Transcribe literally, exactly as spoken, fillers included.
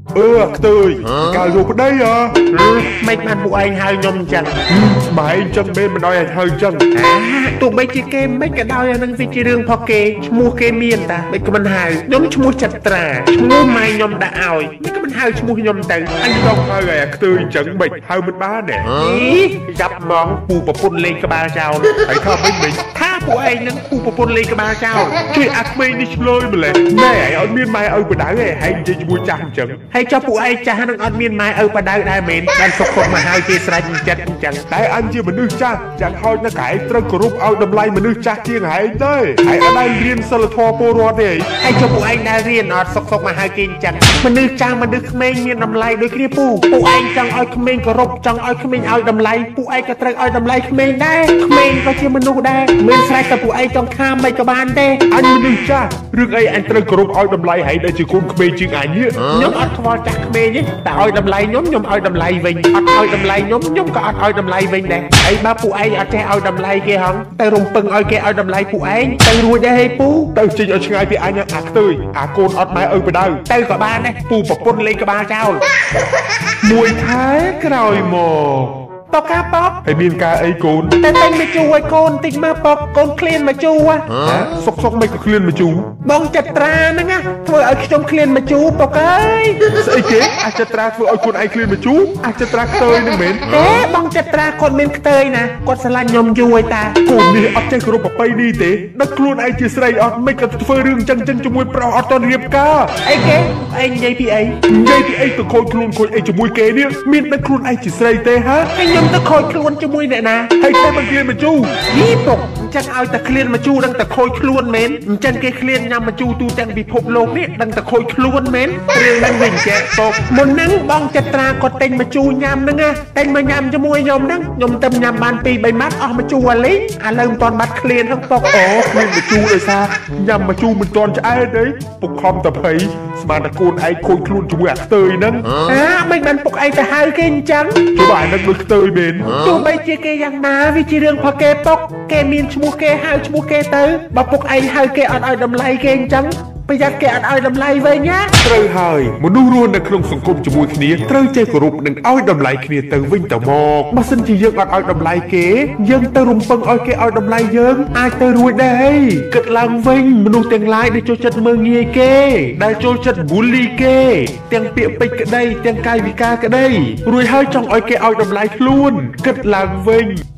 Ừ, tôi cài ruột ở đây à. Mấy bạn bộ anh hơi nhom chân. Mà anh chân bên mình nói anh hơi chân. À, tụi bây chỉ kem mấy cái đau ya nâng vì chỉ riêng phò kê mua kê miên ta mấy cái mình hơi nhóm mua chặt trà mua mai nhóm đã ỏi mấy cái mình hơi mua nhóm từ anh không hơi rồi tôi chân mình hơi mình bá nè. Ý gặp món bù bò pun lên cái ba sao hãy thơm với mình tha bộ anh nâng bù bò pun lên cái ba sao ជួយអាក្មេងនេះឆ្លើយម្លេះណែឲ្យអត់មានម៉ែឪបដៅទេហើយនិយាយជាមួយចាស់អញ្ចឹងហើយចុះពួកឯងចាស់នឹងអត់មានម៉ែឪបដៅដែរមែនបានសុខសុខមកហើយគេស្រេចចិត្តអញ្ចឹងតែអញជាមនុស្សចាស់យ៉ាងហោចណាស់កែត្រូវគោរពឲ្យតម្លៃមនុស្សចាស់ជាងហែងទេហើយអត់ដែលរៀនសិលធម៌ពលរដ្ឋទេហើយចុះពួកឯងដែលរៀនអត់សុខសុខមកហើយគេអញ្ចឹងមនុស្សចាស់មនុស្សក្មេងមានតម្លៃដូចគ្នាពូពួកឯងចង់ឲ្យក្មេងគោរពចង់ឲ្យក្មេងឲ្យតម្លៃពួកឯងក៏ត្រូវឲ្យតម្លៃក្មេងដែរក្មេងក៏ជាមនុស្សដែរមានស្រេចតែពួកឯងចង់ខាមមិនក៏បានទេអញមនុស្សចាស់រឿងអីអញត្រូវគោរពឲ្យតម្លៃហែងដែលជាកូនក្មេងជាងអញនេះខ្ញុំអត់ខ្វល់ចាស់ក្មេងទេតែឲ្យតម្លៃខ្ញុំខ្ញុំឲ្យតម្លៃវិញអត់ឲ្យតម្លៃខ្ញុំខ្ញុំក៏អត់ឲ្យតម្លៃវិញដែរហើយបើពួកឯងអត់ចេះឲ្យតម្លៃគេហងទៅរំពឹងឲ្យគេឲ្យតម្លៃពួកឯងទៅរួចដែរហេពូទៅចេញឲ្យឆ្ងាយពីអញអាខ្ទើយអាកូនអត់ម៉ែឪបដៅទៅក៏បានដែរពូប្រពន្ធលេងក្បាលចោលមួយខែក្រោយមកបកកាបកហើយមានការអីកូនតែតែមកជួឲ្យកូនតិចមកបកកូនឃ្លានមកជួហ៎សុកសុកមិនក៏ឃ្លានមកជួបងចត្រាហ្នឹងណាធ្វើឲ្យខ្ញុំឃ្លានមកជួបកអើយស្អីគេអាចចត្រាធ្វើឲ្យខ្លួនឯងឃ្លានមកជួអាចចត្រាខ្ទើយនឹងមែនទេបងចត្រាគាត់មានខ្ទើយណាគាត់ស្រឡាញ់ខ្ញុំយូរហើយតាកូននេះអត់ចេះគោរពប្រពៃនេះទេដឹកខ្លួនឯងជាស្រីអត់មិនក៏ធ្វើរឿងចឹងចឹងជាមួយប្រុសអត់តរៀបការអីគេឯងនិយាយពីអីនិយាយពីអីទៅខូចខ្លួនខូចអីជាមួយគេនេះមានដឹកខ្លួនឯងជាស្រីទេហ៎ខ្ញុំទៅខូចខ្លួនជាមួយអ្នកណាហើយតែមិនឃ្លានមកជូយីពុកអញ្ចឹងឲ្យតែឃ្លានមកជូដឹងតែខូចខ្លួនមែនអញ្ចឹងគេឃ្លានញ៉ាំមកជូទូទាំងពិភពលោកនេះដឹងតែខូចខ្លួនមែនរឿងហ្នឹងវិញចេះពុកមុនហ្នឹងបងចត្រាគាត់ទិញមកជូញ៉ាំហ្នឹងណាទិញមកញ៉ាំជាមួយខ្ញុំហ្នឹងខ្ញុំទៅញ៉ាំបានពីរបីម៉ាត់អស់មកជូអាលីងឥឡូវមិនទាន់បាត់ឃ្លានហ្នឹងពុកអូឃ្លានមកជូដោយសារញ៉ាំមកជូមិនទាន់ឆ្អែតទេពុកខំតែភ័យស្មានតែកូនឯងខូចខ្លួនជាមួយអាខ្ទើយហ្នឹងអាមិនបានពុកឯងទៅហៅគេអញ្ចឹងជួបអាហ្នឹងដូចខ្ទើយមែនទោះបីជាគេយ៉ាងណាវាជារឿងផកគេពុកគេមានឈ្មោះគេហៅឈ្មោះគេទៅបើពុកឯងហៅគេអត់ឲ្យតម្លៃគេអញ្ចឹងប្រយ័ត្នគេអត់ឲ្យតម្លៃវិញណាត្រូវហើយមនុស្សរស់នៅក្នុងសង្គមជាមួយគ្នាត្រូវចេះគោរពនិងឲ្យតម្លៃគ្នាទៅវិញទៅមកបើសិនជាយើងអត់ឲ្យតម្លៃគេយើងទៅរំពឹងឲ្យគេឲ្យតម្លៃយើងអាចទៅរួចដែរគិតឡើងវិញមនុស្សទាំងឡាយដែលចូលចិត្តមើលងាយគេដែលចូលចិត្តប៊ូលីគេទាំងពាក្យពេចន៍ក្តីទាំងកាយវិការក្តីរួចហើយចង់ឲ្យគេឲ្យតម្លៃខ្លួនគិតឡើងវិញ